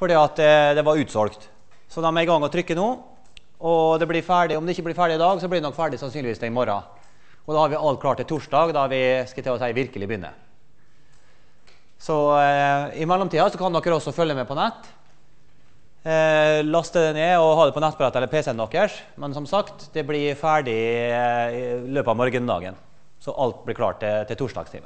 fordi at det var utsolgt. Så de er i gang å trykke nå, og det blir ferdig. Om det ikke blir ferdig i dag, så blir det nok ferdig sannsynligvis det i morgen. Og da har vi alt klart til torsdag, da vi skal til å si virkelig begynne. Så i mellomtiden så kan dere også følge med på nett. Laste det ned og ha det på nettbrett eller PC-en deres. Men som sagt, det blir ferdig i løpet av morgendagen. Så alt blir klart til torsdagstimen.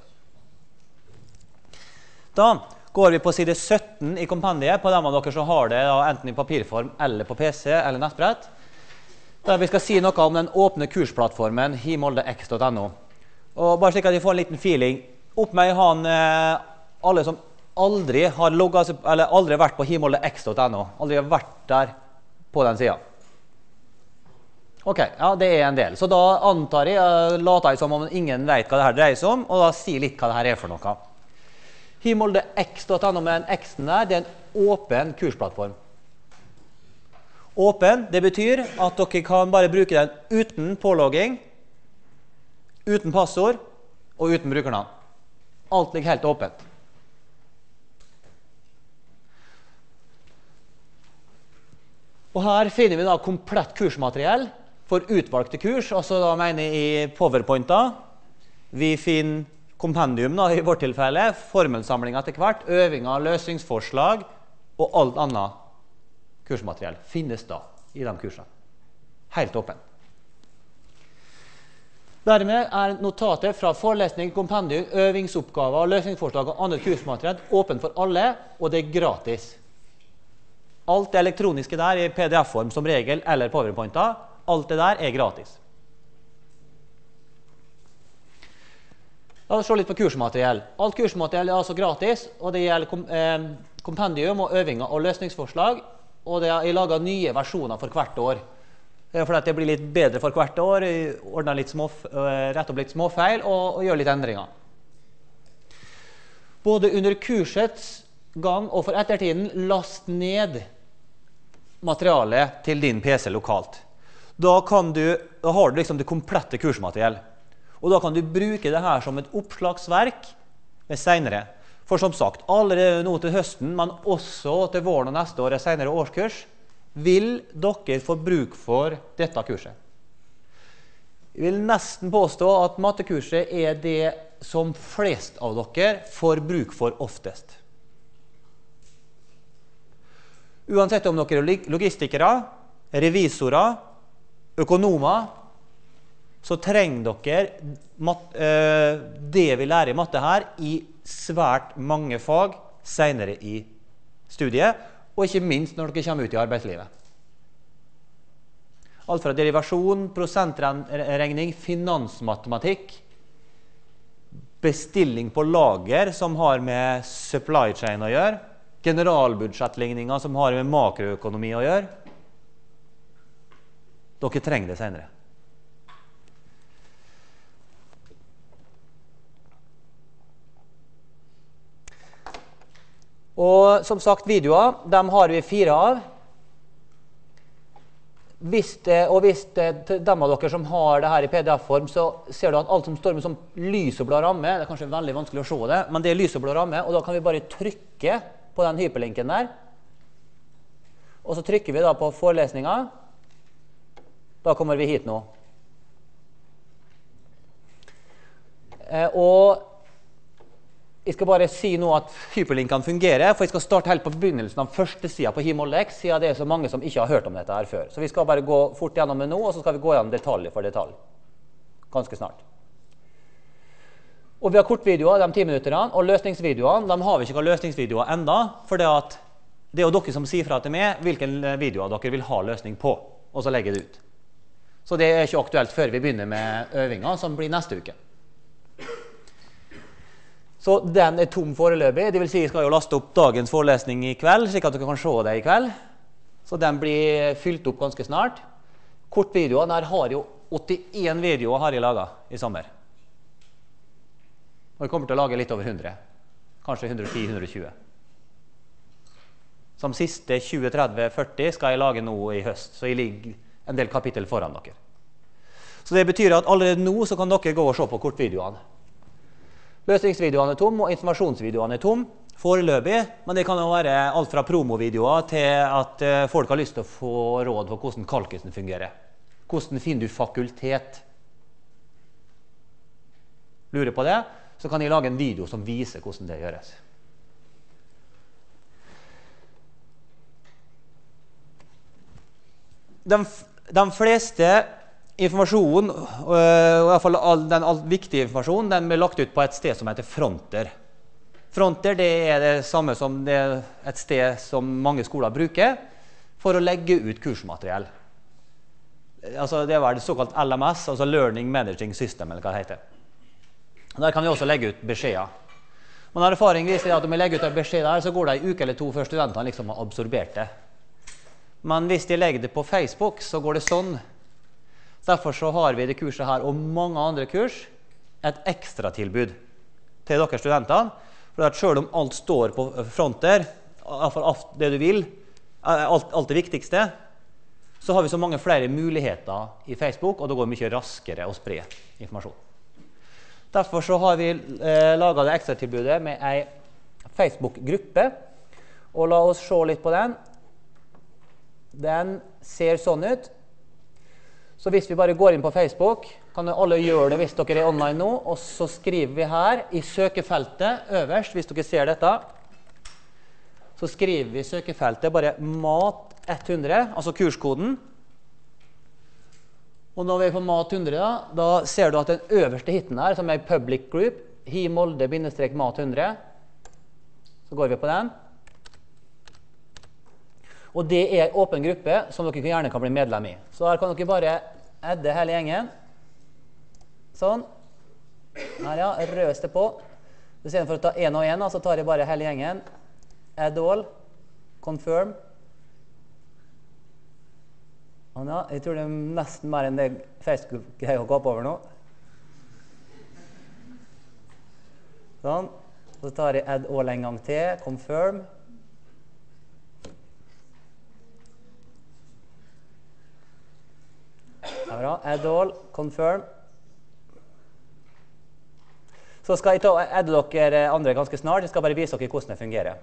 Da går vi på side 17 i kompendiet på dem av dere som har det enten i papirform eller på PC eller nettbrett. Der vi skal si noe om den åpne kursplattformen himoldex.no. Og bare slik at vi får en liten feeling. Opp med han alle som aldri har logget, eller aldri vært på himoldex.no. Aldri har vært der på den siden. Ok, ja, det er en del. Så da antar jeg, later jeg som om ingen vet hva det her dreier seg om, og da sier litt hva det her er for noe. Himoldex.no med den X-en der, det er en åpen kursplattform. Åpen, det betyr at dere kan bare bruke den uten pålogging, uten passord og uten brukernavn. Alt ligger helt åpent. Og her finner vi da komplett kursmateriell for utvalgte kurs, altså da mener jeg i PowerPointer. Vi finner kompendium da, i vårt tilfelle, formelsamling etter hvert, øvinger, løsningsforslag og alt annet kursmateriell finnes da i de kursene. Helt åpen. Dermed er notatet fra forelesning, kompendium, øvingsoppgaver, løsningsforslag og andre kursmateriell åpen for alle, og det er gratis. Alt det elektroniske der i PDF-form som regel, eller PowerPointer, alt det der er gratis. La oss se litt på kursmateriell. Alt kursmateriell er altså gratis, og det gjelder kompendium og øvinger og løsningsforslag, og det er laget nye versjoner for hvert år. For det blir litt bedre for hvert år, rett opp litt småfeil og gjør litt endringer. Både under kursets gang og for ettertiden, last ned materialet til din PC lokalt. Da har du liksom det komplette kursmateriell. Og da kan du bruke det her som et oppslagsverk med senere. For som sagt, allerede nå til høsten, men også til våren og neste år, senere årskurs, vil dere få bruk for dette kurset. Jeg vil nesten påstå at mattekurset er det som flest av dere får bruk for oftest. Uansett om dere er logistikere, revisorer, økonomer, så trenger dere det vi lærer i matte her i svært mange fag senere i studiet, og ikke minst når dere kommer ut i arbeidslivet. Alt fra derivasjon, prosentregning, finansmatematikk, bestilling på lager som har med supply chain å gjøre, generalbudsjettligninger som har med makroøkonomi å gjøre. Dere trenger det senere. Og som sagt, videoer, dem har vi 4 av. Hvis dem av dere som har det her i PDF-form, så ser du at alt som står med sånn lys og blå ramme, det er kanskje veldig vanskelig å se det, men det er lys og blå ramme, og da kan vi bare trykke på den hyperlinken der. Og så trykker vi da på forelesningen. Da kommer vi hit nå. Og jeg skal bare si nå at hyperlinkene fungerer, for jeg skal starte helt på begynnelsen av første siden på himoldex, siden det er så mange som ikke har hørt om dette her før. Så vi skal bare gå fort gjennom det nå, og så skal vi gå gjennom detalj for detalj. Ganske snart. Og vi har kortvideoer, de 10 minutterne, og løsningsvideoene, de har vi ikke løsningsvideoer enda, for det er jo dere som sier fra til meg hvilken videoer dere vil ha løsning på, og så legger det ut. Så det er ikke aktuelt før vi begynner med øvinger, som blir neste uke. Så den er tom foreløpig, det vil si jeg skal jo laste opp dagens forelesning i kveld, slik at dere kan se det i kveld. Så den blir fylt opp ganske snart. Kortvideoer, der har jo 81 videoer har jeg laget i sommer. Og jeg kommer til å lage litt over 100, kanskje 110-120. Som siste 20-30-40 skal jeg lage nå i høst, så jeg ligger en del kapittel foran dere. Så det betyr at allerede nå så kan dere gå og se på kortvideoene. Løsningsvideoene er tom, og informasjonsvideoene er tom. Foreløpig, men det kan jo være alt fra promovideoer til at folk har lyst til å få råd for hvordan kalkusen fungerer. Hvordan finner du fakultet? Lurer på det, så kan jeg lage en video som viser hvordan det gjøres. De fleste informasjonen, og i hvert fall den viktige informasjonen, den blir lagt ut på et sted som heter Fronter. Fronter det er det samme som det er et sted som mange skoler bruker for å legge ut kursmateriell. Altså det var det såkalt LMS, altså Learning Managing System, eller hva det heter. Der kan vi også legge ut beskjeder. Men erfaring viser at om vi legger ut en beskjed der, så går det en uke eller to før studentene liksom har absorbert det. Men hvis de legger det på Facebook, så går det sånn. Derfor så har vi det kurset her, og mange andre kurs, et ekstra tilbud til dere studenter. For at selv om alt står på Fronter, i hvert fall det du vil, alt det viktigste, så har vi så mange flere muligheter i Facebook, og det går mye raskere å spre informasjon. Derfor så har vi laget det ekstra tilbudet med en Facebook-gruppe, og la oss se litt på den. Den ser sånn ut. Så hvis vi bare går inn på Facebook, kan alle gjøre det hvis dere er online nå, og så skriver vi her i søkefeltet øverst, hvis dere ser dette, så skriver vi i søkefeltet bare MAT 100, altså kurskoden. Og når vi er på MAT 100, da ser du at den øverste hitten her, som er Public Group, HiMolde-MAT 100, så går vi på den. Og det er en åpen gruppe som dere gjerne kan bli medlem i. Så her kan dere bare adde hele gjengen. Sånn. Her ja, røs det på. I stedet for å ta en og en, så tar jeg bare hele gjengen. Add all. Confirm. Sånn ja, jeg tror det er nesten mer enn det Facebook har å kappe over nå. Sånn. Så tar jeg add all en gang til. Confirm. Ja, bra. Add all, confirm. Så skal jeg adde dere andre ganske snart. Jeg skal bare vise dere hvordan det fungerer.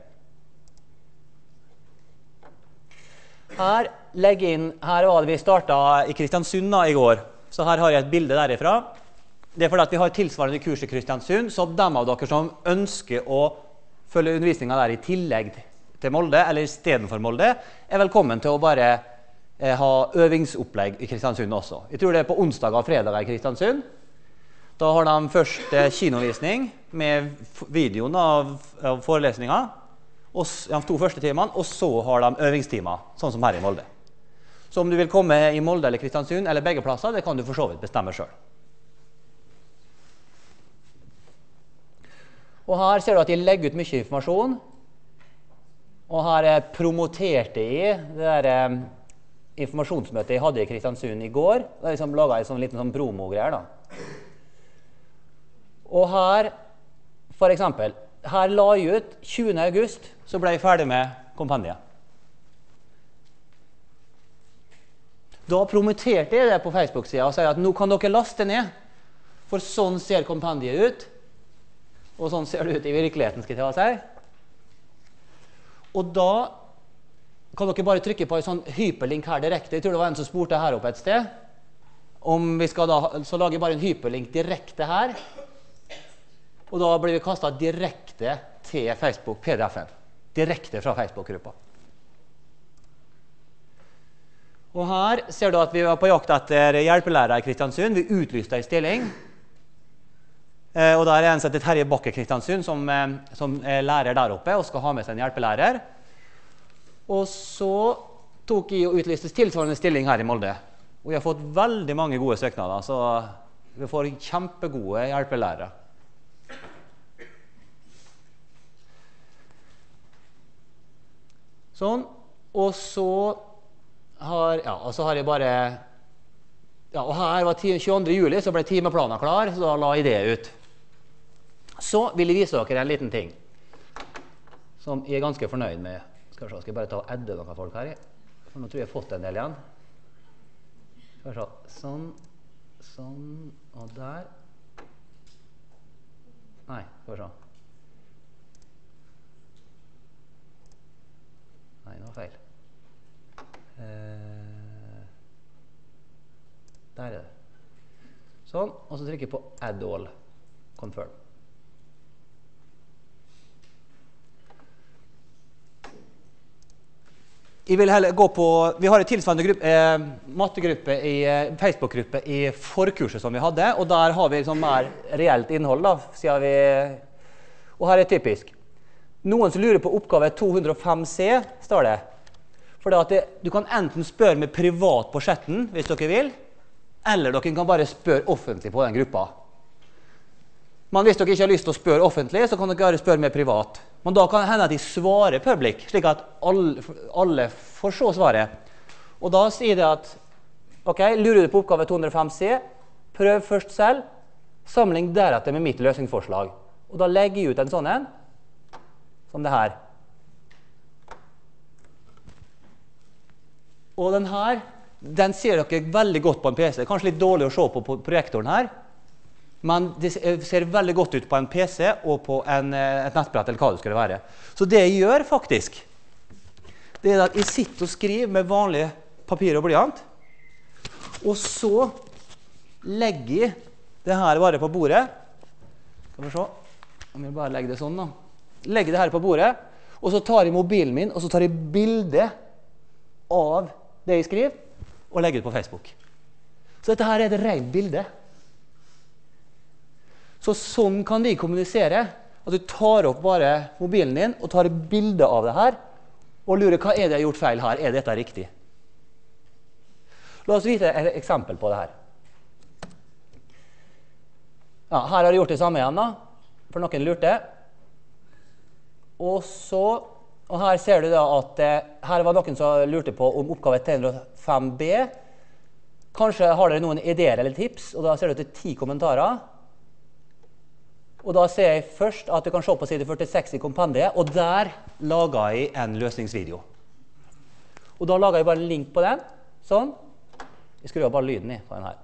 Her var det vi startet i Kristiansund i går. Så her har jeg et bilde derifra. Det er fordi at vi har tilsvarende kurs i Kristiansund, så de av dere som ønsker å følge undervisningen der i tillegg til Molde, eller i stedet for Molde, er velkommen til å bare ha øvingsopplegg i Kristiansund også. Jeg tror det er på onsdag og fredag i Kristiansund. Da har de først kinovisning med videoen av forelesninger, de 2 første timene, og så har de øvingstimer, sånn som her i Molde. Så om du vil komme i Molde eller Kristiansund, eller begge plasser, det kan du for så vidt bestemme selv. Og her ser du at de legger ut mye informasjon, og her promoterte jeg det der informasjonsmøtet jeg hadde i Kristiansund i går. Da har jeg liksom laget en sånn liten promo-greier da. Og her, for eksempel, her la jeg ut 20. august, så ble jeg ferdig med kompendiet. Da promoterte jeg det på Facebook-siden og sier at nå kan dere laste ned, for sånn ser kompendiet ut, og sånn ser det ut i virkeligheten, skal jeg si. Og da kan dere bare trykke på en sånn hyperlink her direkte. Jeg tror det var en som spurte her oppe et sted. Om vi skal da, så lager jeg bare en hyperlink direkte her. Og da blir vi kastet direkte til Facebook PDF-en. Direkte fra Facebook-gruppa. Og her ser du at vi var på jakt etter hjelpelærere i Kristiansund. Vi utlyste en stilling. Og der er en som heter Terje Bakke Kristiansund, som er lærer der oppe og skal ha med seg en hjelpelærer. Og så tok jeg og utlyste tilsvarende stilling her i Molde. Og vi har fått veldig mange gode søknader, så vi får kjempegode hjelpelærere. Sånn. Og så har jeg bare... Ja, og her var 22. juli, så ble timeplanen klar, så da la jeg det ut. Så vil jeg vise dere en liten ting som jeg er ganske fornøyd med. Skal jeg bare ta og adde noen folk her. For nå tror jeg har fått en del igjen. Skal vi se. Sånn, sånn, og der. Nei, skal vi se. Nei, det var feil. Der er det. Sånn, og så trykker jeg på Add All, Confirm. Jeg vil heller gå på, vi har en tilsvarende mattegruppe Facebook-gruppe i forkurset som vi hadde, og der har vi liksom mer reelt innhold da, siden og her er typisk. Noen som lurer på oppgave 205C, står det. For du kan enten spørre med privat på chatten, hvis dere vil, eller dere kan bare spørre offentlig på den gruppa. Men hvis dere ikke har lyst til å spørre offentlig, så kan dere bare spørre med privat. Men da kan det hende at de svarer public, slik at alle får se svaret. Og da sier det at, ok, lurer du på oppgave 205C, prøv først selv, sammenlign deretter med mitt løsningsforslag. Og da legger jeg ut en sånn en, som det her. Og den her, den ser dere veldig godt på en PC. Kanskje litt dårlig å se på projektoren her, men det ser veldig godt ut på en PC og på et nettbrett eller hva det skulle være. Så det jeg gjør faktisk, det er at jeg sitter og skriver med vanlig papir og blyant, og så legger jeg det her bare på bordet. Skal vi se, om jeg bare legger det sånn da. Legger det her på bordet, og så tar jeg mobilen min, og så tar jeg bilde av det jeg skriver, og legger det på Facebook. Så dette her er et rent bilde. Så sånn kan vi kommunisere, at du tar opp bare mobilen din, og tar et bilde av det her, og lurer hva er det jeg har gjort feil her, er dette riktig? La oss vite et eksempel på det her. Ja, her har jeg gjort det samme igjen da, for noen lurte. Og her ser du da at her var noen som lurte på om oppgave 305B. Kanskje har dere noen ideer eller tips, og da ser du til 10 kommentarer. Og da ser jeg først at du kan se på side 46 i kompendiet, og der lager jeg en løsningsvideo. Og da lager jeg bare en link på den, sånn. Jeg skrur bare lyden i på den her.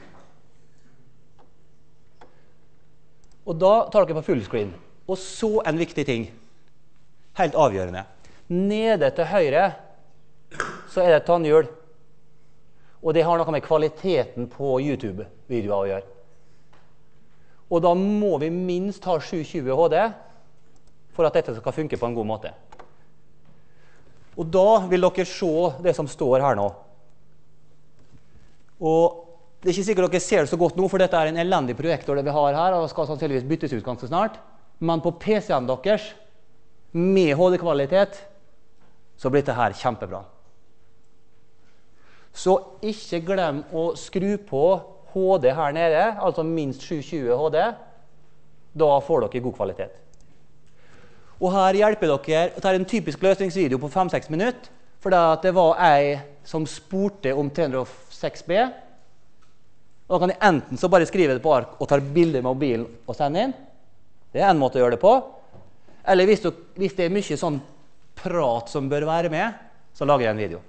Og da tar dere på fullscreen. Og så en viktig ting, helt avgjørende. Nede til høyre så er det et tannhjul, og det har noe med kvaliteten på YouTube-videoer å gjøre. Og da må vi minst ha 720 HD for at dette skal funke på en god måte. Og da vil dere se det som står her nå. Og det er ikke sikkert dere ser det så godt nå, for dette er en elendig projektor det vi har her, og skal sannsynligvis byttes ut ganske snart. Men på PC-en deres, med HD-kvalitet, så blir dette her kjempebra. Så ikke glem å skru på HD her nede, altså minst 720 HD. Da får dere god kvalitet. Og her hjelper dere å ta en typisk løsningsvideo på 5-6 minutter, for det var jeg som spurte om 306B. Da kan jeg enten så bare skrive det på ark og ta bilder med mobilen og sende inn. Det er en måte å gjøre det på. Eller hvis det er mye sånn prat som bør være med, så lager jeg en video.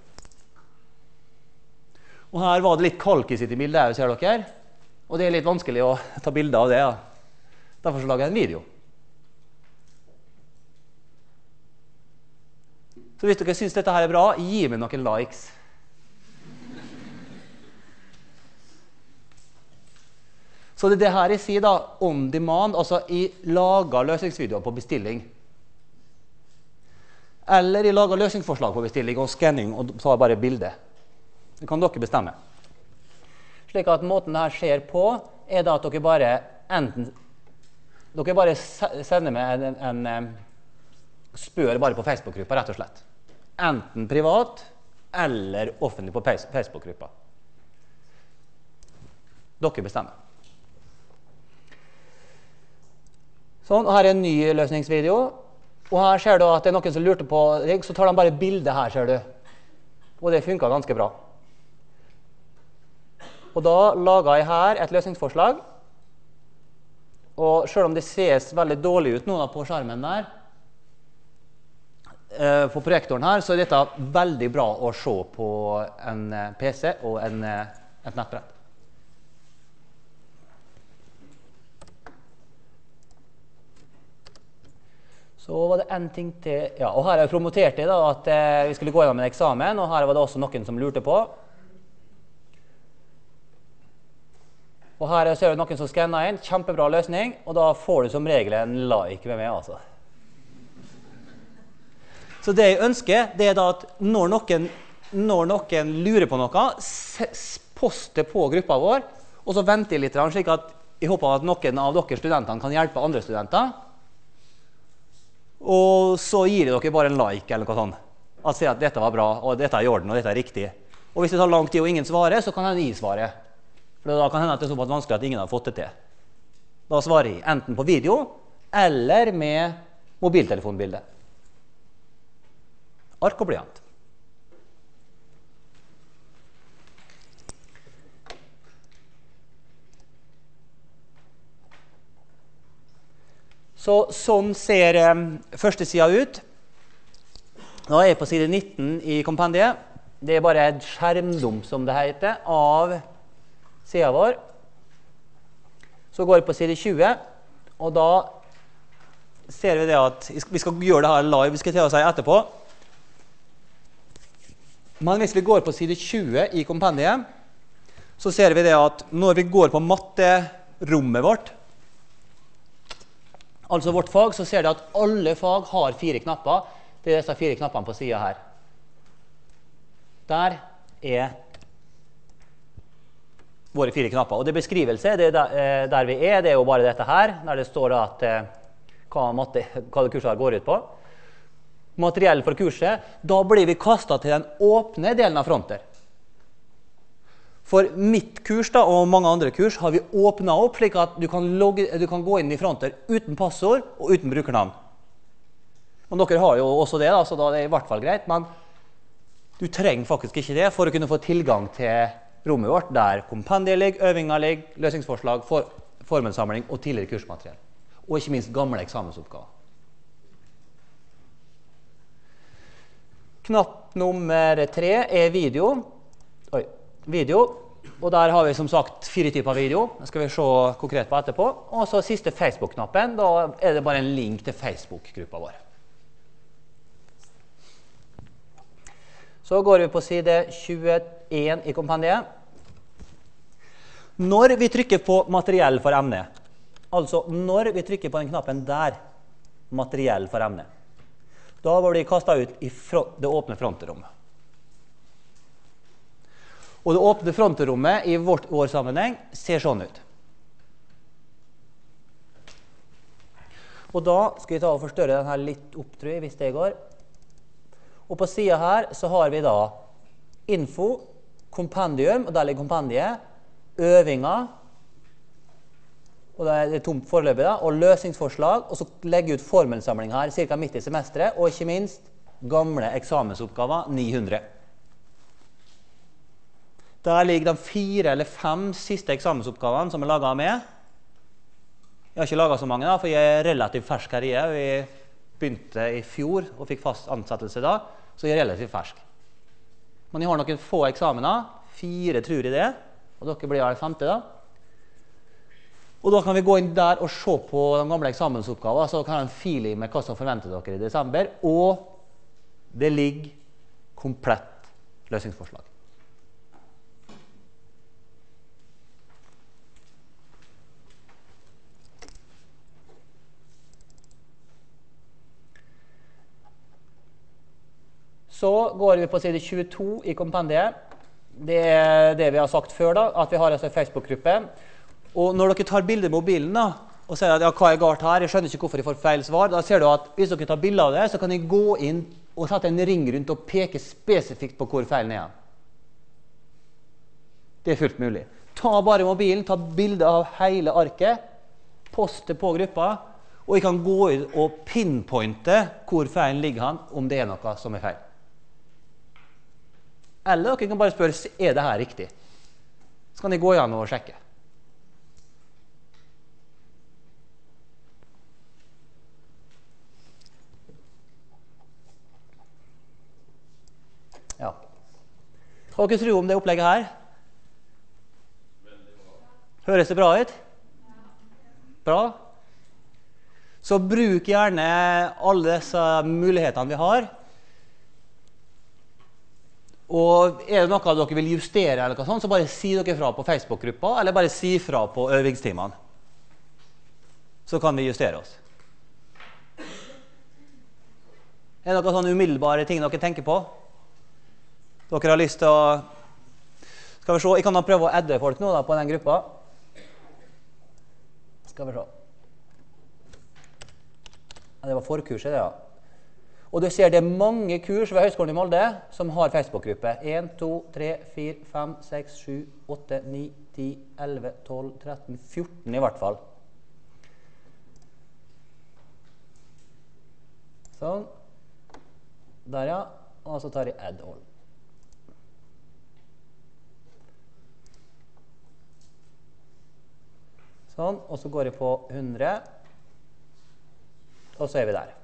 Og her var det litt kalk i sitt i bildet, ser dere. Og det er litt vanskelig å ta bilder av det. Ja. Derfor så lager jeg en video. Så hvis dere synes dette her er bra, gi meg noen likes. Så det er det her jeg sier da, on demand, altså jeg lager løsningsvideoer på bestilling. Eller jeg lager løsningsforslag på bestilling og scanning, og tar bare bildet. Det kan dere bestemme. Slik at måten dette skjer på, er da at dere bare sender med spør bare på Facebook-gruppa, rett og slett. Enten privat, eller offentlig på Facebook-gruppa. Dere bestemmer. Sånn, og her er en ny løsningsvideo. Og her ser du at det er noen som lurte på rigg, så tar de bare bildet her, ser du. Og det funker ganske bra. Og da lager jeg her et løsningsforslag. Og selv om det ses veldig dårlig ut nå på skjermen der, på projektoren her, så er dette veldig bra å se på en PC og et nettbrett. Så var det en ting til, ja, og her har jeg promotert det da, at vi skulle gå gjennom en eksamen, og her var det også noen som lurte på. Og her ser du noen som skanner inn, kjempebra løsning, og da får du som regel en like med meg, altså. Så det jeg ønsker, det er da at når noen lurer på noe, post det på gruppa vår, og så venter jeg litt, slik at jeg håper at noen av dere studentene kan hjelpe andre studenter. Og så gir dere bare en like eller noe sånt. At sier at dette var bra, og dette er i orden, og dette er riktig. Og hvis det tar lang tid og ingen svarer, så kan jeg svare. For da kan det hende at det er såpass vanskelig at ingen har fått det til. Da svarer jeg enten på video, eller med mobiltelefonbilde. Ark og blyant. Så sånn ser første siden ut. Da er jeg på side 19 i kompendiet. Det er bare et skjermdump, som det heter, av siden vår. Så går jeg på side 20, og da ser vi det at vi skal gjøre det her live, vi skal til å si etterpå. Men hvis vi går på side 20 i kompendiet, så ser vi det at når vi går på matterommet vårt, altså vårt fag, så ser du at alle fag har 4 knapper. Det er disse 4 knappene på siden her. Der er våre 4 knapper. Og det beskrivelse, det er der vi er, det er jo bare dette her, der det står at hva det kurset går ut på. Materiell for kurset, da blir vi kastet til den åpne delen av fronter. For mitt kurs da, og mange andre kurs har vi åpnet opp slik at du kan gå inn i fronter uten passord og uten brukernavn. Og dere har jo også det, da, så da er det i hvert fall greit, men du trenger faktisk ikke det for å kunne få tilgang til rommet vårt, der kompendier ligger, øvinger ligger, løsningsforslag, formelsamling og tidligere kursmateriell. Og ikke minst gamle eksamensoppgaver. Knapp nummer 3 er video. Video, og der har vi som sagt 4 typer video. Det skal vi se konkret på etterpå. Og så siste Facebook-knappen, da er det bare en link til Facebook-gruppa vår. Så går vi på side 21 i kompendiet. Når vi trykker på materiell for emne, altså når vi trykker på den knappen der, materiell for emne, da blir de kastet ut i det åpne fronterommet. Og det åpne fronterommet i vår sammenheng ser sånn ut. Og da skal vi ta og forstørre denne litt opp, tror jeg, hvis det går. Og på siden her så har vi da info, kompendium, og der ligger kompendiet, øvinger, og det er tomt foreløpig da, og løsningsforslag, og så legge ut formelsamling her, cirka midt i semesteret, og ikke minst gamle eksamensoppgaver, 900. Der ligger de 4 eller 5 siste eksamensoppgavene som er laget med. Jeg har ikke laget så mange da, for jeg er relativt fersk her i det. Vi begynte i fjor og fikk fast ansettelse da, så jeg er relativt fersk. Men jeg har noen få eksamener, 4 tror jeg det, og dere blir her 5. da. Og da kan vi gå inn der og se på de gamle eksamensoppgaver, så kan jeg ha en feeling med hva som forventer dere i desember, og det ligger komplett løsningsforslag. Så går vi på side 22 i kompendiet. Det er det vi har sagt før da, at vi har en Facebook-gruppe. Og når dere tar bilder med mobilen da, og sier at ja, hva er galt her, jeg skjønner ikke hvorfor jeg får feil svar, da ser du at hvis dere tar bilder av det, så kan jeg gå inn og sette en ring rundt og peke spesifikt på hvor feilen er. Det er fullt mulig. Ta bare mobilen, ta bilder av hele arket, post det på gruppa, og jeg kan gå inn og pinpointe hvor feilen ligger han, om det er noe som er feil. Eller dere kan bare spørre, er det her riktig? Så kan jeg gå igjen og sjekke. Ja. Hva dere tror om det opplegget her? Høres det bra ut? Bra? Så bruk gjerne alle disse mulighetene vi har. Og det noe dere vil justere, eller noe sånt, så bare si dere fra på Facebook-gruppa, eller bare si fra på øvingstimene. Så kan vi justere oss. Det noen sånne umiddelbare ting dere tenker på? Dere har lyst til å... Skal vi se, jeg kan da prøve å adde folk nå da, på den gruppa. Skal vi se. Ja, det var forkurset, det, ja. Og du ser det er mange kurs ved Høgskolen i Molde som har Facebook-gruppe. 1, 2, 3, 4, 5, 6, 7, 8, 9, 10, 11, 12, 13, 14 i hvert fall. Sånn. Der, ja. Og så tar jeg add all. Sånn. Og så går jeg på 100. Og så er vi der.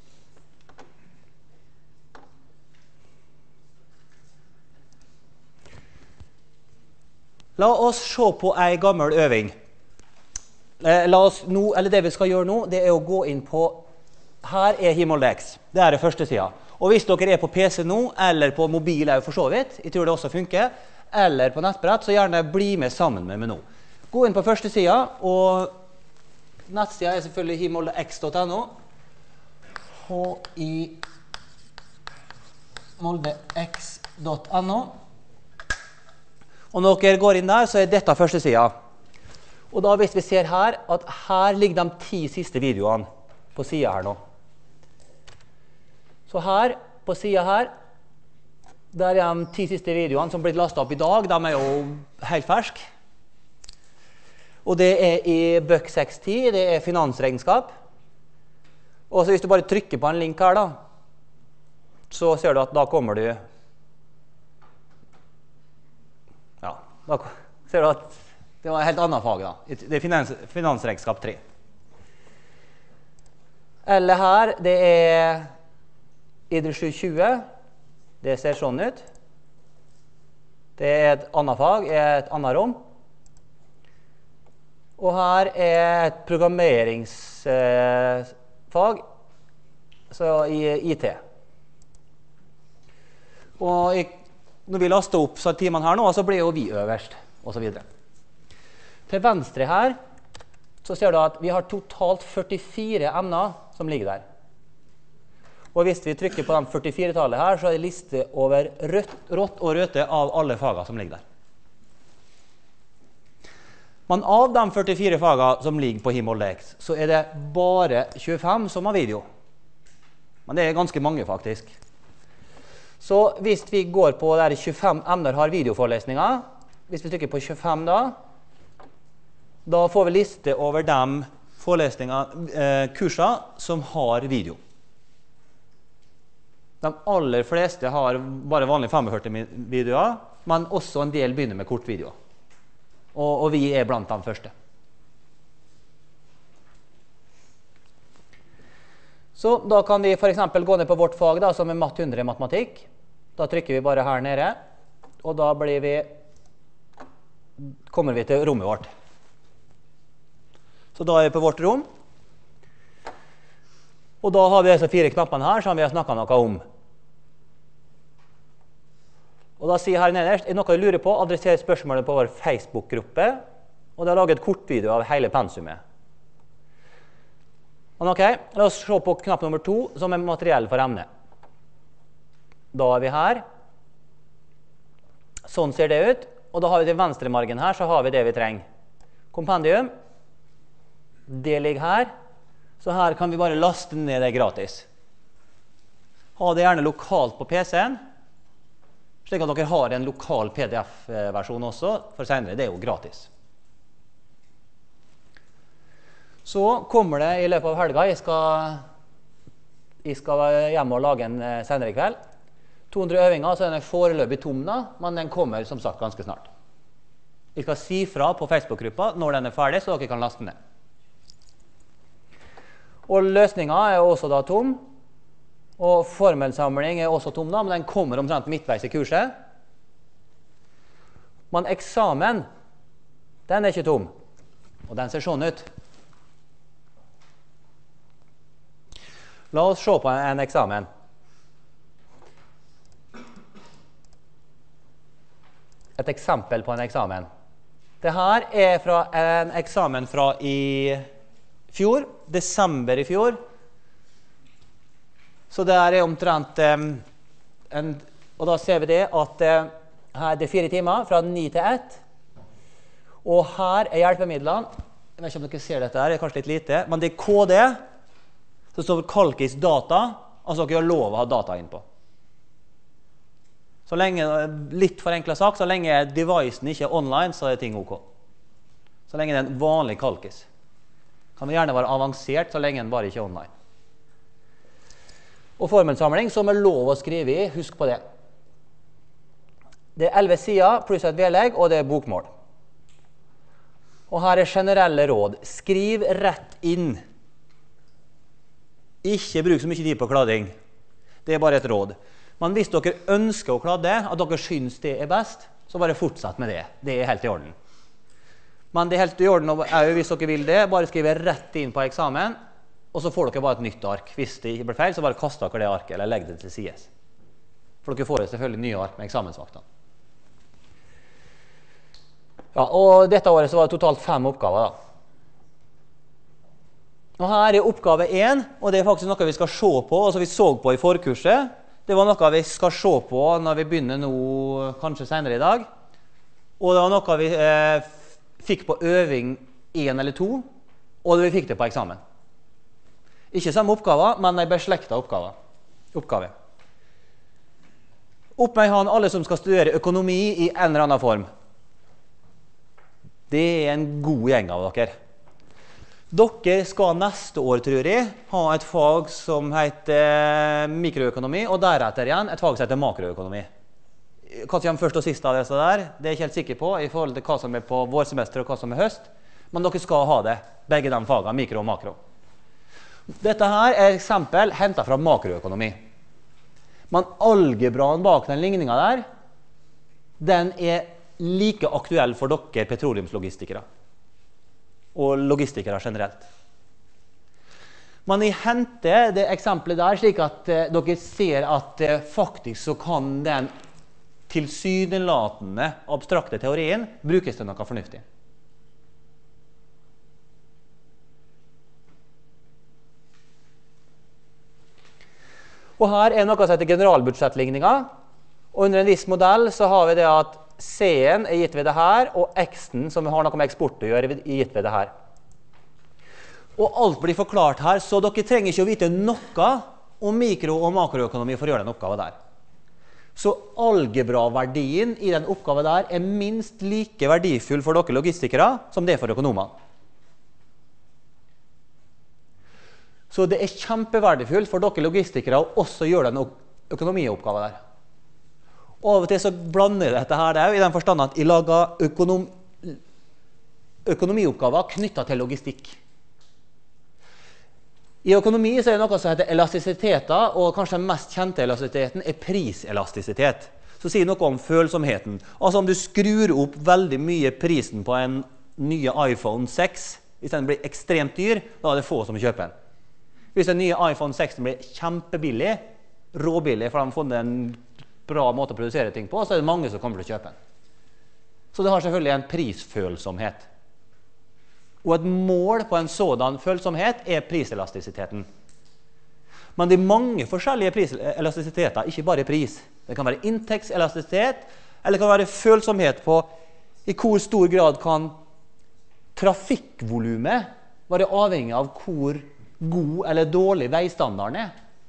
La oss se på en gammel øving. Det vi skal gjøre nå, det er å gå inn på, her er HiMoldeX, det er det første siden. Og hvis dere er på PC nå, eller på mobil er jo for så vidt, jeg tror det også funker, eller på nettbrett, så gjerne bli med sammen med meg nå. Gå inn på første siden, og nettsiden er selvfølgelig himoldex.no. himoldex.no. Og når dere går inn der, så er dette første siden. Og da hvis vi ser her, at her ligger de 10 siste videoene på siden her nå. Så her, på siden her, der er de 10 siste videoene som blir lastet opp i dag. De er jo helt ferske. Og det er i Bøk 610, det er finansregnskap. Og så hvis du bare trykker på en link her da, så ser du at da kommer du... Da ser du at det var et helt annet fag da. Det er finansregnskap 3. Eller her, det er idrett 720. Det ser sånn ut. Det er et annet fag, et annet rom. Og her er et programmeringsfag, så i IT. Og når vi laster opp timene her nå, så blir jo vi øverst, og så videre. Til venstre her, så ser du at vi har totalt 44 emner som ligger der. Og hvis vi trykker på de 44-tallet her, så er det liste over rått og røte av alle fagene som ligger der. Men av de 44 fagene som ligger på HiMoldeX, så er det bare 25 som har video. Men det er ganske mange faktisk. Så hvis vi går på der 25 emner har videoforelesninger, hvis vi trykker på 25 da får vi liste over de kursene som har video. De aller fleste har bare vanlige 45 videoer, men også en del begynner med kortvideoer. Og vi er blant de første. Så da kan vi for eksempel gå ned på vårt fag da, som er Matt 100 matematikk. Da trykker vi bare her nede, og da kommer vi til rommet vårt. Så da er vi på vårt rom. Og da har vi disse 4 knappene her som vi har snakket noe om. Og da sier her nederst, er det noe du lurer på, adresser spørsmålet på vår Facebook-gruppe, og det har laget kortvideo av hele pensumet. Ok, la oss se på knapp nummer 2, som er materiell for emnet. Da er vi her. Sånn ser det ut. Og da har vi til venstre margen her, så har vi det vi trenger. Kompendium. Det ligger her. Så her kan vi bare laste ned det gratis. Ha det gjerne lokalt på PC-en. Slik at dere har en lokal PDF-versjon også, for senere. Det er jo gratis. Så kommer det i løpet av helga. Jeg skal hjem og lage en senere i kveld. 200 øvinger, så er den foreløpig tom da, men den kommer som sagt ganske snart. Vi skal si fra på Facebook-gruppa når den er ferdig, så dere kan laste ned. Og løsningen er også da tom. Og formelsamling er også tom da, men den kommer omtrent midtveis i kurset. Men eksamen, den er ikke tom. Og den ser sånn ut. La oss se på en eksamen. Et eksempel på en eksamen. Dette fra en eksamen fra i fjor, desember i fjor. Så det omtrent og da ser vi det at her det 4 timer, fra 9 til 1. Og her hjelpemidlene. Jeg vet ikke om dere ser dette her, det kanskje litt lite, men det KD, så står Kalkis data, altså dere har lov å ha data inn på. Så lenge, litt forenklet sagt, så lenge devicen ikke online, så ting ok. Så lenge det en vanlig Kalkis. Kan det gjerne være avansert, så lenge den bare ikke online. Og formelsamling som lov å skrive i, husk på det. Det 11 sider, pluss et vedlegg, og det bokmål. Og her generelle råd. Skriv rett inn. Ikke bruk så mye tid på kladding. Det bare et råd. Men hvis dere ønsker å kladde, at dere synes det best, så bare fortsett med det. Det helt i orden. Men det helt i orden hvis dere vil det, bare skrive rett inn på eksamen, og så får dere bare et nytt ark. Hvis det ikke blir feil, så bare kast dere det arket, eller legg det til sides. For dere får selvfølgelig nye ark med eksamensvaktene. Ja, og dette året så var det totalt 5 oppgaver da. Og her oppgave 1, og det faktisk noe vi skal se på, og som vi så på i forkurset. Det var noe vi skal se på når vi begynner nå, kanskje senere i dag. Og det var noe vi fikk på øving 1 eller 2, og vi fikk det på eksamen. Ikke samme oppgave, men en beslektet oppgave. Opp med han alle som skal studere økonomi i en eller annen form. Det en god gjeng av dere. Dere skal neste år, tror jeg, ha et fag som heter mikroøkonomi, og deretter igjen et fag som heter makroøkonomi. Hva som kommer først og sist av disse der, det jeg ikke helt sikker på i forhold til hva som på vårsemester og hva som høst, men dere skal ha det, begge de fagene, mikro og makro. Dette her eksempel hentet fra makroøkonomi. Men algebraen bak den ligningen der, den like aktuell for dere petroleumslogistikere og logistikere generelt. Men jeg henter det eksempelet der slik at dere ser at faktisk så kan den tilsynelatende abstrakte teorien brukes til noe fornuftig. Og her noe som heter generalbudsjettligninger, og under en viss modell så har vi det at C-en gitt ved det her, og X-en, som har noe med eksport å gjøre, gitt ved det her. Og alt blir forklart her, så dere trenger ikke å vite noe om mikro- og makroøkonomi for å gjøre den oppgaven der. Så algebraverdien i den oppgaven der minst like verdifull for dere logistikere som det for økonomer. Så det kjempeverdifullt for dere logistikere å også gjøre den økonomioppgaven der. Og av og til så blander jeg dette her i den forstand at jeg lager økonomioppgaver knyttet til logistikk. I økonomi så det noe som heter elastisiteter, og kanskje den mest kjente elastisiteten priselastisitet. Så sier noe om følsomheten. Altså om du skrur opp veldig mye prisen på en nye iPhone 6, hvis den blir ekstremt dyr, da det få som kjøper den. Hvis den nye iPhone 6 blir kjempebillig, råbillig, for de har funnet en bra måte å produsere ting på, så det mange som kommer til å kjøpe den. Så det har selvfølgelig en prisfølsomhet. Og et mål på en sådan følsomhet priselastisiteten. Men det mange forskjellige priselastisiteter, ikke bare pris. Det kan være inntektselastisitet, eller det kan være følsomhet på i hvor stor grad kan trafikkvolumet være avhengig av hvor god eller dårlig veistandarden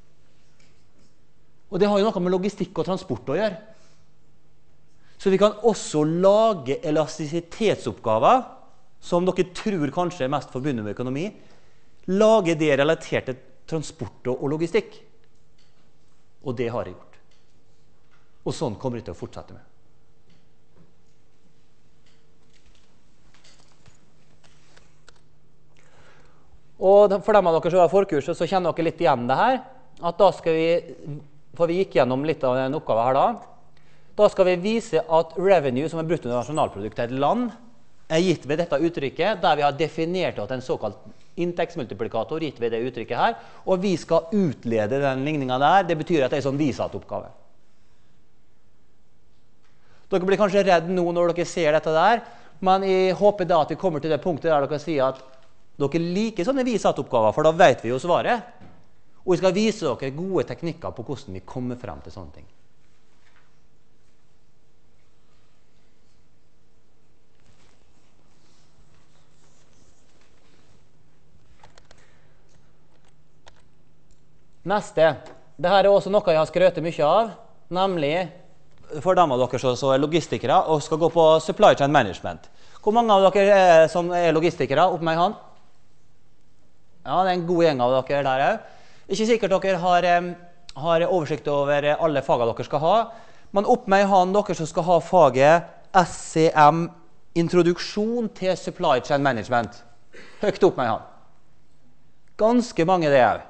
Og det har jo noe med logistikk og transport å gjøre. Så vi kan også lage elastisitetsoppgaver, som dere tror kanskje mest forbundet med økonomi, lage det relatert til transport og logistikk. Og det har jeg gjort. Og sånn kommer jeg til å fortsette med. Og for dem av dere som har forkurset, så kjenner dere litt igjen det her, at da skal vi, for vi gikk gjennom litt av den oppgaven her da skal vi vise at revenue, som brutto nasjonalprodukt til et land, gitt ved dette uttrykket, der vi har definert at en såkalt inntektsmultiplikator, gitt ved det uttrykket her, og vi skal utlede den ligningen der. Det betyr at det er sånn VISAT-oppgave. Dere blir kanskje redd nå når dere ser dette der, men jeg håper da at vi kommer til det punktet der dere sier at dere liker sånne VISAT-oppgaver, for da vet vi jo svaret. Og vi skal vise dere gode teknikker på hvordan vi kommer frem til sånne ting. Neste. Dette er også noe jeg har skrøtet mye av, nemlig for dem av dere som er logistikere og skal gå på supply chain management. Hvor mange av dere som er logistikere? Opp med en hånd. Ja, det er en god gjeng av dere der også. Ikke sikkert dere har oversikt over alle fagene dere skal ha, men opp med en hånd dere som skal ha faget SCM, introduksjon til supply chain management. Høyt opp med en hånd. Ganske mange det også.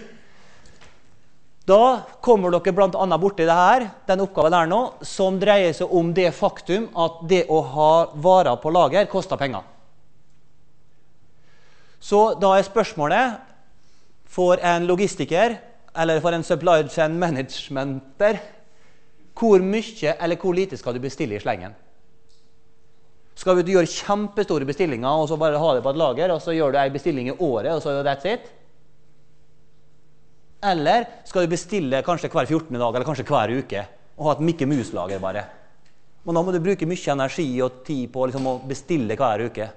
Da kommer dere blant annet borti det her, den oppgaven der nå, som dreier seg om det faktum at det å ha varer på lager koster penger. Så da er spørsmålet for en logistiker, eller for en supply chain managementer, hvor mye eller hvor lite skal du bestille i slengen? Skal du gjøre kjempestore bestillinger, og så bare ha det på et lager, og så gjør du en bestilling i året, og så that's it? Eller skal du bestille kanskje hver 14. dag, eller kanskje hver uke, og ha et Mikke Mus-lager bare? Men da må du bruke mye energi og tid på liksom, å bestille hver uke.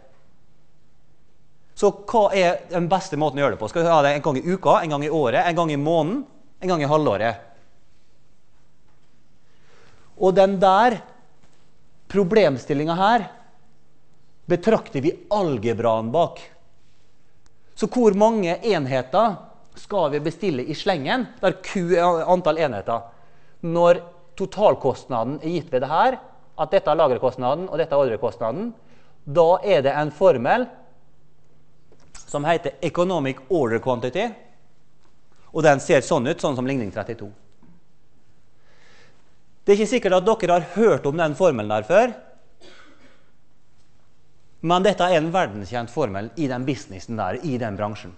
Så hva er den beste måten å gjøre det på? Skal du ha det en gang i uka, en gang i året, en gang i måneden, en gang i halvåret? Og den der problemstillingen her betrakter vi algebraen bak. Så hvor mange enheter skal vi bestille i slengen, der Q er antall enheter, når totalkostnaden er gitt ved det her, at dette er lagerkostnaden og dette er ordrekostnaden, da er det en formel som heter Economic Order Quantity, og den ser sånn ut, sånn som ligning 32. Det er ikke sikkert at dere har hørt om den formelen der før, men dette er en verdenskjent formel i den businessen der, i den bransjen.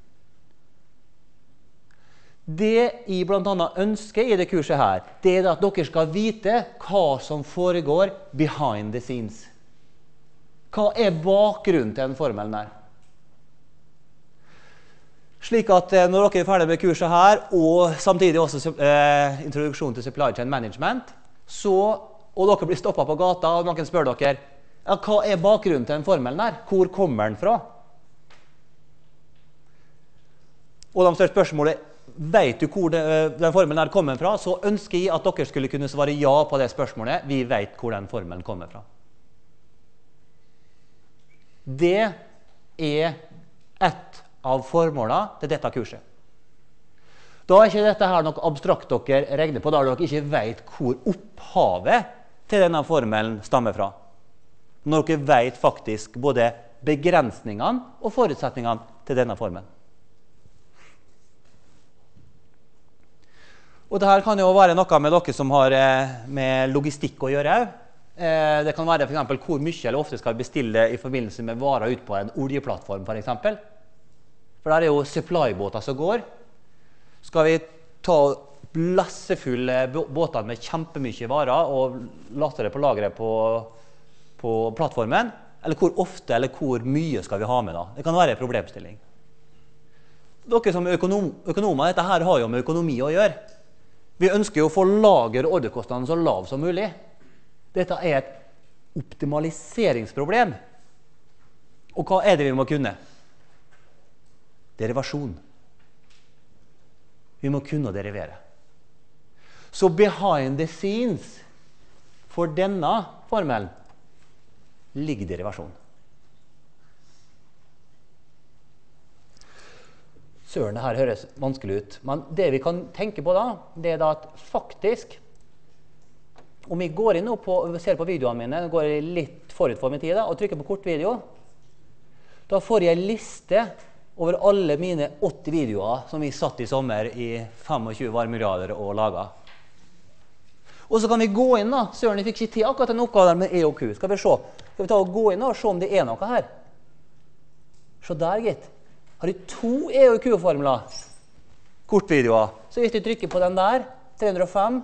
Det jeg blant annet ønsker i det kurset her, det er at dere skal vite hva som foregår behind the scenes. Hva er bakgrunnen til den formelen her? Slik at når dere er ferdig med kurset her, og samtidig også introduksjon til supply chain management, og dere blir stoppet på gata, og noen spør dere, ja, hva er bakgrunnen til den formelen her? Hvor kommer den fra? Og de største spørsmålet, vet du hvor den formelen her kommer fra, så ønsker jeg at dere skulle kunne svare ja på det spørsmålet. Vi vet hvor den formelen kommer fra. Det er et av formålene til dette kurset. Da er ikke dette her noe abstrakt dere regner på, da dere ikke vet hvor opphavet til denne formelen stammer fra. Når dere vet faktisk både begrensningene og forutsetningene til denne formelen. Og dette kan jo være noe med dere som har med logistikk å gjøre. Det kan være for eksempel hvor mye eller ofte skal vi bestille i forbindelse med varer ut på en oljeplattform for eksempel. For der er jo supply-båter som går. Skal vi ta blassefulle båter med kjempemye varer og laste det på lageret på plattformen? Eller hvor ofte eller hvor mye skal vi ha med da? Det kan være en problemstilling. Dere som økonomer, dette her har jo med økonomi å gjøre. Vi ønsker jo å få lager- og ordrekostnaden så lav som mulig. Dette er et optimaliseringsproblem. Og hva er det vi må kunne? Derivasjon. Vi må kunne å derivere. Så behind the scenes for denne formelen ligger derivasjon. Søren, det her høres vanskelig ut. Men det vi kan tenke på da, det er da at faktisk, om vi går inn og ser på videoene mine, går jeg litt forut for min tid da, og trykker på kort video, da får jeg en liste over alle mine 80 videoer som vi satt i sommer i 25 varmegrader og laget. Og så kan vi gå inn da, Søren, jeg fikk ikke tid akkurat den oppgaven med E og Q. Skal vi ta og gå inn og se om det er noe her? Se der, gitt. har de 2 EOQ-formler, kortvideoer. Så hvis du trykker på den der, 305,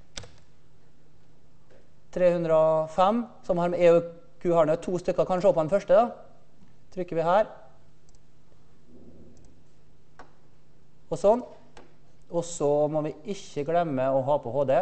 som har med EOQ har nå 2 stykker, kan se på den første da. Trykker vi her. Og sånn. Og så må vi ikke glemme å ha på HD.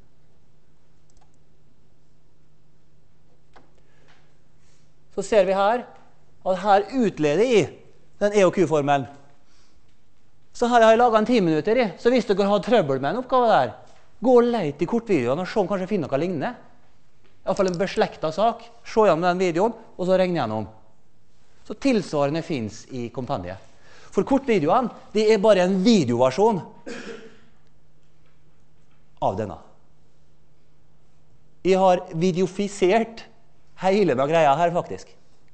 Så ser vi her, at her utleder i den EOQ-formelen. Så her har jeg laget en 10 minutter i, så hvis dere har trøbbel med en oppgave der, gå og leit i kortvideoen og se om kanskje finner noe lignende. I hvert fall en beslektet sak. Se gjennom den videoen, og så regne gjennom. Så tilsvarende finnes i kompendiet. For kortvideoene, de er bare en videoversjon av denne. Jeg har videofisert hele med greia her, faktisk.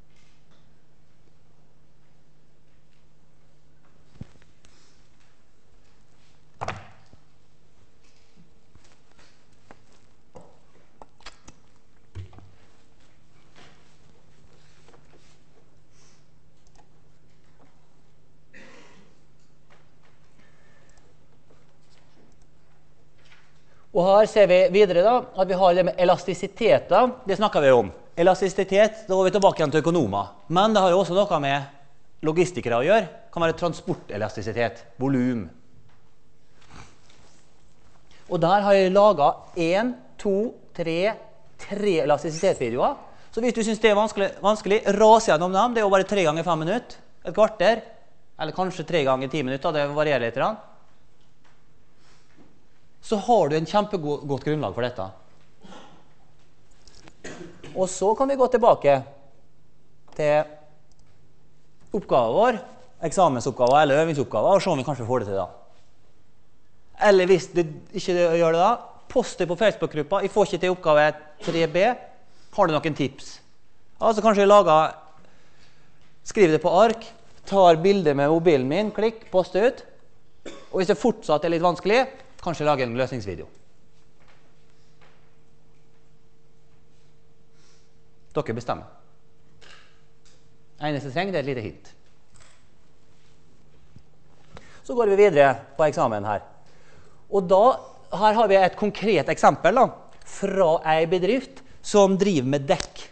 Og her ser vi videre da, at vi har det med elastisiteter. Det snakker vi om. Elastisitet, da går vi tilbake igjen til økonomer. Men det har jo også noe med logistikere å gjøre. Det kan være transportelastisitet, volum. Og der har jeg laget 1, 2, 3 elastisitetsvideoer. Så hvis du synes det er vanskelig, ras gjennom dem. Det er jo bare 3 ganger 5 minutter, et kvarter, eller kanskje 3 ganger 10 minutter, det varierer litt. Så har du en kjempegodt grunnlag for dette. Og så kan vi gå tilbake til oppgaven vår, eksamensoppgaver eller øvingsoppgaver, og se om vi kanskje får det til da. Eller hvis du ikke gjør det da, post det på Facebook-gruppa. Jeg får ikke til oppgave 3B. Har du noen tips? Altså kanskje skriv det på ark, tar bildet med mobilen min, klikk, post det ut. Og hvis det fortsatt er litt vanskelig, kanskje lage en løsningsvideo. Dere bestemmer. Eneste trenger det er et lite hint. Så går vi videre på eksamen her. Og da, her har vi et konkret eksempel da, fra en bedrift som driver med dekk.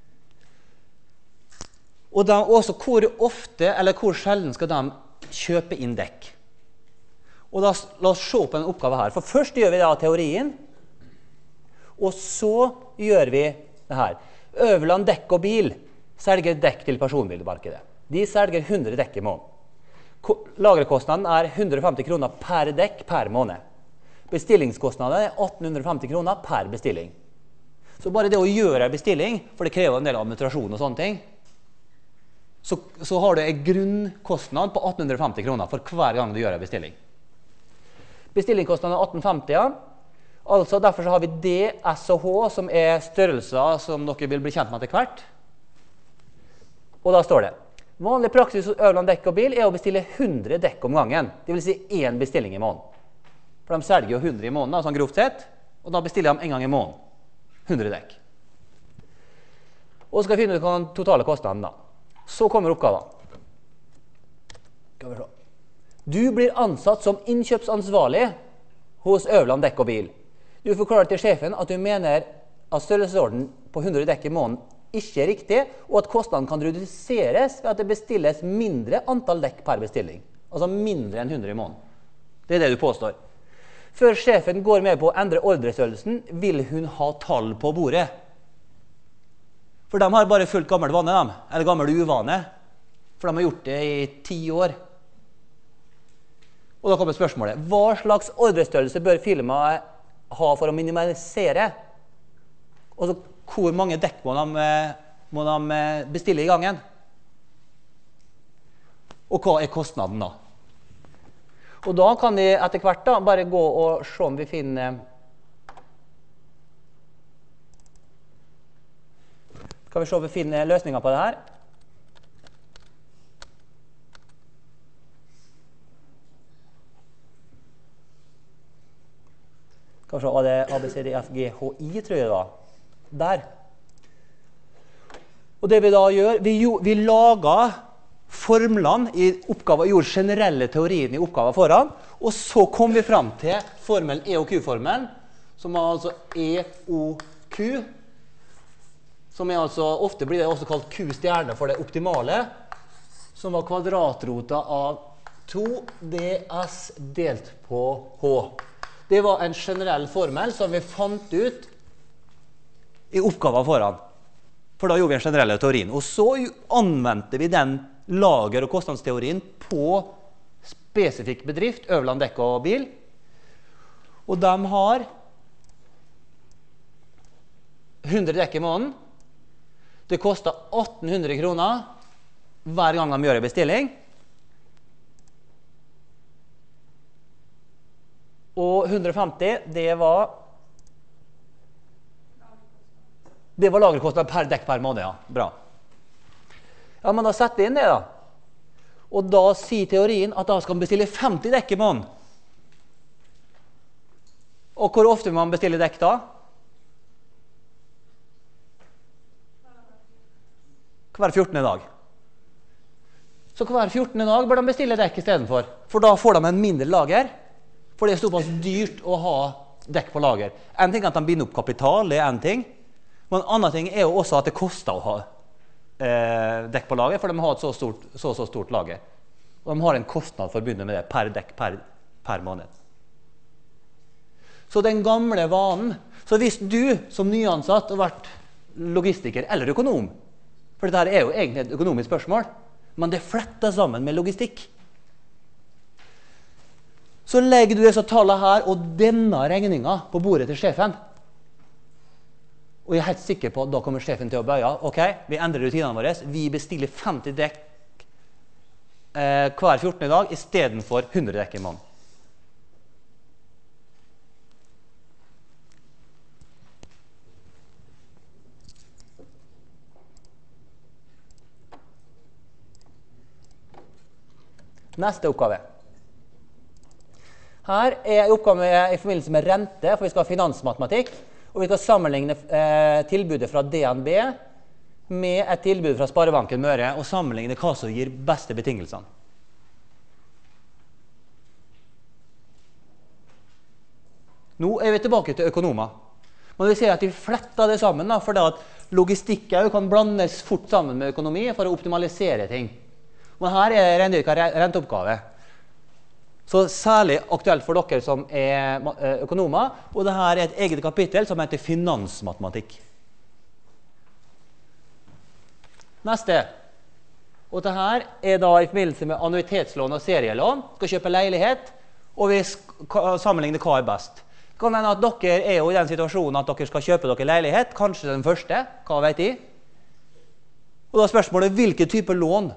Og da, også hvor ofte eller hvor sjelden skal de kjøpe inn dekk. Og da, la oss se på en oppgave her. For først gjør vi da teorien, og så gjør vi det her. Øverland Dekk og Bil selger dekk til personbilmarkedet. De selger 100 dekk i måneden. Lagerkostnaden er 150 kroner per dekk per måned. Bestillingskostnaden er 1850 kroner per bestilling. Så bare det å gjøre en bestilling, for det krever en del administrasjon og sånne ting, så har du en grunnkostnad på 1850 kroner for hver gang du gjør en bestilling. Bestillingskostnaden er 1850, ja. Altså derfor så har vi D, S og H, som er størrelser som dere vil bli kjent med etter hvert. Og da står det, vanlig praksis hos Øverland Dekk og Bil er å bestille 100 dekk om gangen. Det vil si 1 bestilling i måneden. For de selger jo 100 i måneden, sånn grovt sett, og da bestiller de en gang i måneden. 100 dekk. Og så skal vi finne ut hva den totale kostnaden da. Så kommer oppgaven. Skal vi se. Du blir ansatt som innkjøpsansvarlig hos Øverland Dekk og Bil. Du forklarer til sjefen at du mener at størrelsesorden på 100 dekk i måneden ikke er riktig, og at kostnaden kan reduseres ved at det bestilles mindre antall dekk per bestilling. Altså mindre enn 100 i måneden. Det er det du påstår. Før sjefen går med på å endre ordrestørrelsen, vil hun ha tall på bordet. For de har bare fulgt gammel vane, eller gammel uvane. For de har gjort det i 10 år. Og da kommer spørsmålet, hva slags ordrestørrelse bør firmaet ha for å minimalisere? Og så, hvor mange dekk må de bestille i gangen? Og hva er kostnaden da? Og da kan vi etter hvert da bare gå og se om vi finner... Skal vi se om vi finner løsninger på det her? Skal vi se, det A, B, C, D, F, G, H, I, tror jeg det var. Der. Og det vi da gjør, vi lager formlene i oppgaven, gjorde generelle teorien i oppgaven foran, og så kom vi frem til formelen EOQ-formelen, som er altså EOQ, som er altså, ofte blir det også kalt Q-stjerne for det optimale, som var kvadratrota av 2ds delt på H. Det var en generell formel som vi fant ut i oppgaven foran. For da gjorde vi en generell teorien. Og så anvendte vi den lager- og kostnadsteorien på spesifikk bedrift, Øverland Dekk og Bil. Og de har 100 dekk i måneden. Det koster 1800 kroner hver gang de gjør en bestilling. Og 150, det var lagerkostnad per dekk per måned, ja. Bra. Ja, men da setter vi inn det da. Og da sier teorien at da skal man bestille 50 dekk i måneden. Og hvor ofte må man bestille dekk da? Hver 14. dag. Så hver 14. dag bør de bestille dekk i stedet for. For da får de en mindre lager. For det er såpass dyrt å ha dekk på lager. En ting er at de binder opp kapital, det er en ting. Men en annen ting er jo også at det koster å ha dekk på lager, for de har et så stort lager. Og de har en kostnad forbundet med det per dekk per måned. Så den gamle vanen, så hvis du som nyansatt har vært logistiker eller økonom, for dette er jo egentlig et økonomisk spørsmål, men det fletter sammen med logistikk. Så legger du disse tallene her og denne regningen på bordet til sjefen. Og jeg er helt sikker på at da kommer sjefen til å bøye. Ok, vi endrer rutinene våre. Vi bestiller 50 dekk hver 14. dag i stedet for 100 dekk i måneden. Neste oppgave. Her er en oppgave i forbindelse med rente, for vi skal ha finansmatematikk. Og vi skal sammenligne tilbudet fra DNB med et tilbud fra Sparebanken Møre, og sammenligne hva som gir beste betingelsene. Nå er vi tilbake til økonomer. Men vi ser at vi fletter det sammen, for at logistikk kan blandes fort sammen med økonomi for å optimalisere ting. Men her er rendyrket renteoppgave. Så særlig aktuelt for dere som er økonomer, og dette er et eget kapittel som heter finansmatematikk. Neste. Og dette er da i forbindelse med annuitetslån og serielån. Skal kjøpe leilighet, og vi skal sammenligne hva er best. Det kan hende at dere er jo i den situasjonen at dere skal kjøpe dere leilighet, kanskje den første, hva vet jeg. Og da er spørsmålet, hvilken type lån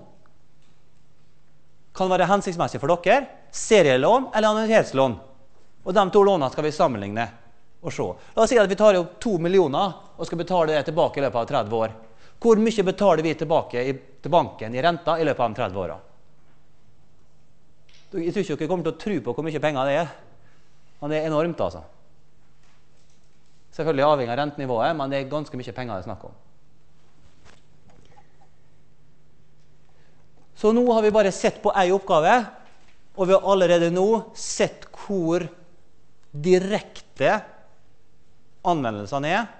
kan være hensiktsmessig for dere? Serielån eller annuitetslån? Og de to lånene skal vi sammenligne og se. La oss si at vi tar opp 2 millioner og skal betale det tilbake i løpet av 30 år. Hvor mye betaler vi tilbake til banken i renta i løpet av 30 år? Jeg tror ikke dere kommer til å tro på hvor mye penger det er. Men det er enormt, altså. Selvfølgelig avhengig av rentenivået, men det er ganske mye penger det er snakk om. Så nå har vi bare sett på en oppgave, og vi har allerede nå sett hvor direkte anvendelsene er.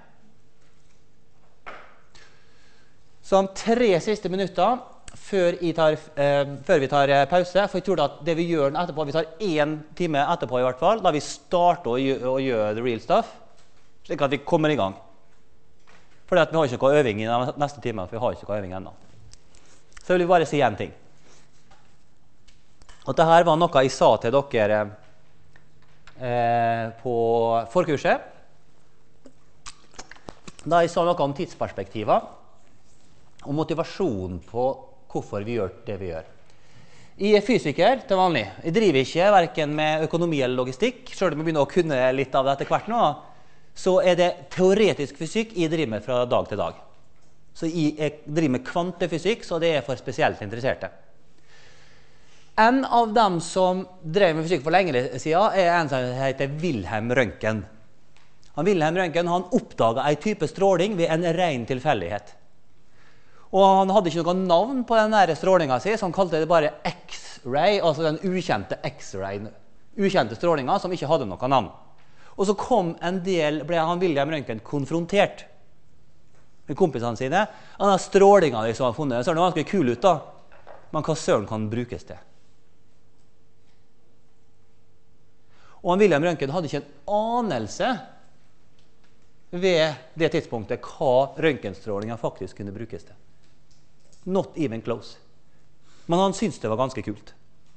Så om 3 siste minutter før vi tar pause, for jeg tror at det vi gjør etterpå, vi tar 1 time etterpå i hvert fall, da vi starter å gjøre the real stuff, slik at vi kommer i gang. Fordi at vi har ikke noe øving i neste time, for vi har ikke noe øving ennå. Så vil jeg bare si en ting. Og dette var noe jeg sa til dere på forkurset. Da jeg sa noe om tidsperspektiver og motivasjonen på hvorfor vi gjør det vi gjør. Jeg er fysiker til vanlig. Jeg driver ikke hverken med økonomi eller logistikk. Selv om jeg begynner å kunne litt av det etter hvert nå, så er det teoretisk fysikk jeg driver med fra dag til dag. Så jeg driver med kvantefysikk, så det er for spesielt interesserte. En av dem som drev med fysikk for lenge siden er en som heter Wilhelm Røntgen. Wilhelm Røntgen oppdaget en type stråling ved en ren tilfeldighet. Og han hadde ikke noe navn på den der strålingen sin, så han kalte det bare X-ray, altså den ukjente X-ray, ukjente strålingen som ikke hadde noe navn. Og så ble han William Røntgen konfrontert med kompisene sine. Den strålingen de så han funnet, så er det ganske kul ut da, men hva søren kan brukes til? Og William Røntgen hadde ikke en anelse ved det tidspunktet hva røntgenstrålingen faktisk kunne brukes til. Not even close. Men han syntes det var ganske kult.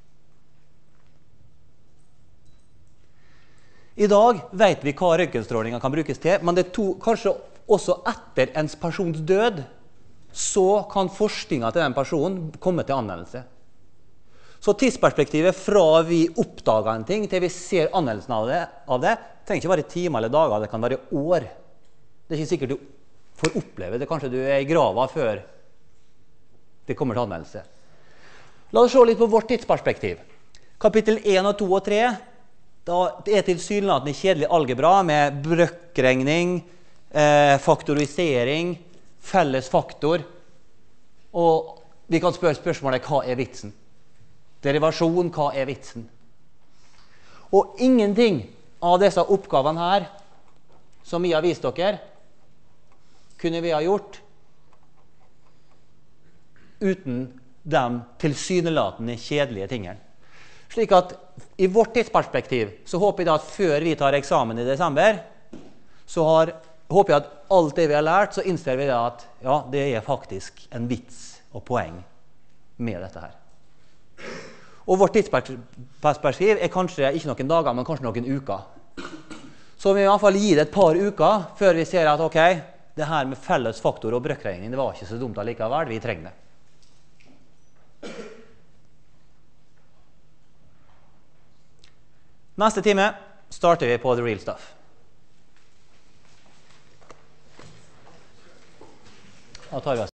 I dag vet vi hva røntgenstrålingen kan brukes til, men det kanskje også etter ens persons død, så kan forskningen til den personen komme til anvendelse. Så tidsperspektivet fra vi oppdager en ting til vi ser anvendelsen av det trenger ikke være timer eller dager, det kan være år. Det er ikke sikkert du får oppleve det, kanskje du er i grava før det kommer til anvendelse. La oss se litt på vårt tidsperspektiv. Kapittel 1, 2 og 3, da det er tilsynelatende kjedelig algebra med brøkkregning, faktorisering, felles faktor, og vi kan spørre spørsmålet, hva er vitsen? Derivasjon, hva er vitsen? Og ingenting av disse oppgavene her, som vi har vist dere, kunne vi ha gjort uten de tilsynelatende kjedelige tingene. Slik at i vårt tidsperspektiv så håper jeg da at før vi tar eksamen i desember, så håper jeg at alt det vi har lært, så innser vi da at ja, det er faktisk en vits og poeng med dette her. Og vårt tidsperspektiv er kanskje ikke noen dager, men kanskje noen uker. Så vi må i hvert fall gi det et par uker før vi ser at ok, det her med felles faktor og brøkkregning, det var ikke så dumt allikevel, vi trenger det. Neste time starter vi på The Real Stuff. Da tar vi oss.